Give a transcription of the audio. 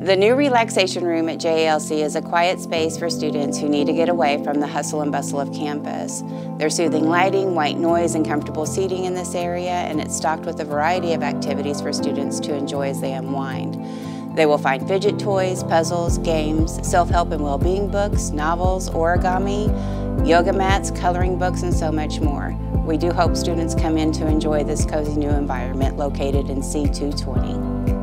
The new Relaxation Room at JALC is a quiet space for students who need to get away from the hustle and bustle of campus. There's soothing lighting, white noise, and comfortable seating in this area, and it's stocked with a variety of activities for students to enjoy as they unwind. They will find fidget toys, puzzles, games, self-help and well-being books, novels, origami, yoga mats, coloring books, and so much more. We do hope students come in to enjoy this cozy new environment located in C220.